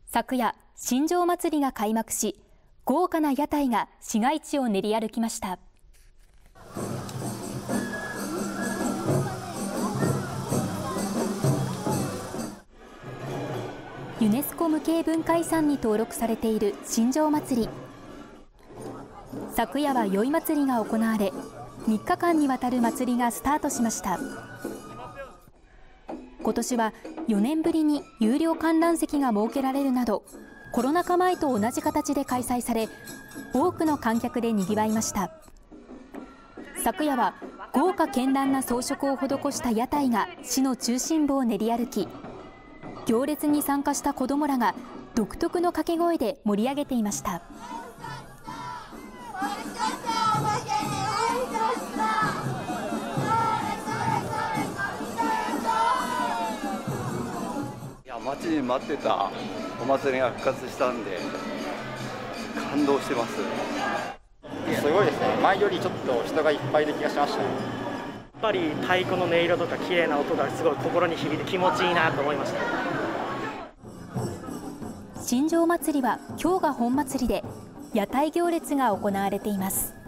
昨夜、新庄祭りが開幕し、豪華な屋台が市街地を練り歩きました。ユネスコ無形文化遺産に登録されている新庄祭り。昨夜は宵祭りが行われ、3日間にわたる祭りがスタートしました。今年は4年ぶりに有料観覧席が設けられるなど、コロナ禍前と同じ形で開催され、多くの観客でにぎわいました。昨夜は豪華絢爛な装飾を施した屋台が市の中心部を練り歩き、行列に参加した子どもらが独特の掛け声で盛り上げていました。 待ちに待ってたお祭りが復活したんで感動してます。 すごいですね。前よりちょっと人がいっぱいで気がしました。 やっぱり太鼓の音色とか綺麗な音がすごい心に響いて気持ちいいなと思いました。 新庄祭りは今日が本祭りで屋台行列が行われています。